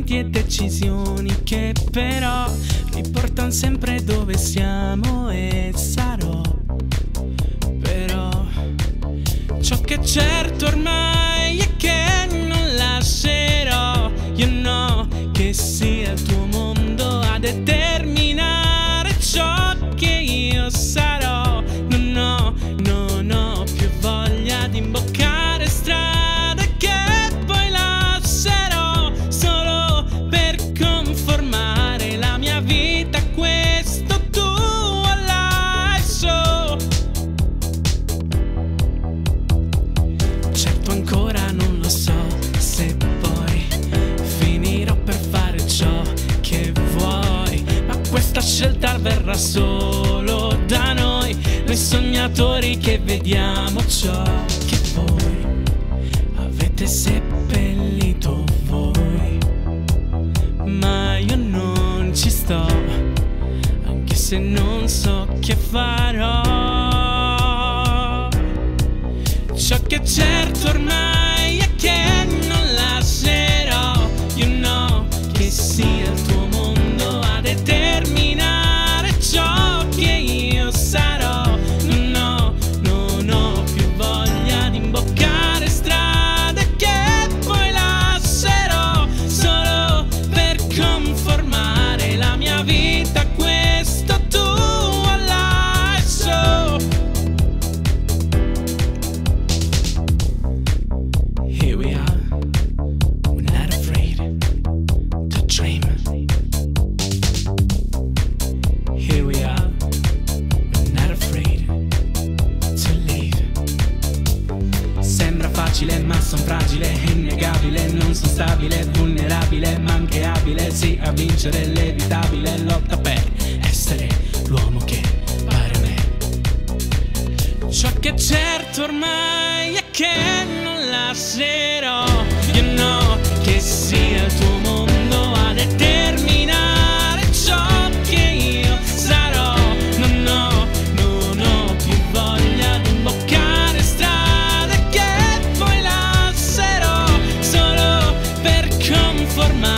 sentimenti e decisioni che però riportano sempre dove siamo e sarò. Però ciò che è certo ormai è che non lascerò, io no, che sia il tuo mondo a determinare ciò che io sarò. Non ho più voglia di imboccare strade che poi lascerò solo per conformare la mia vita a questo tuo live show. Certo ancora non lo so se poi finirò per fare ciò che vuoi, ma questa scelta avverrà solo da noi sognatori che vediamo ciò che voi avete seppellito voi. Ma io non ci sto, anche se non so che farò. Ciò che è certo ormai è che non lascerò, io no, che sia il tuo mondo a determinare ciò che io sarò. Ma son fragile, innegabile, non son stabile, vulnerabile, ma anche abile, sì, a vincere l'evitabile, lotta per essere l'uomo che pare a me. Ciò che è certo ormai è che non lascerò, io no, che sia il tuo mondo a determinare ciò che io sarò. Non ho più voglia di imboccare strade che poi lascerò solo per conformare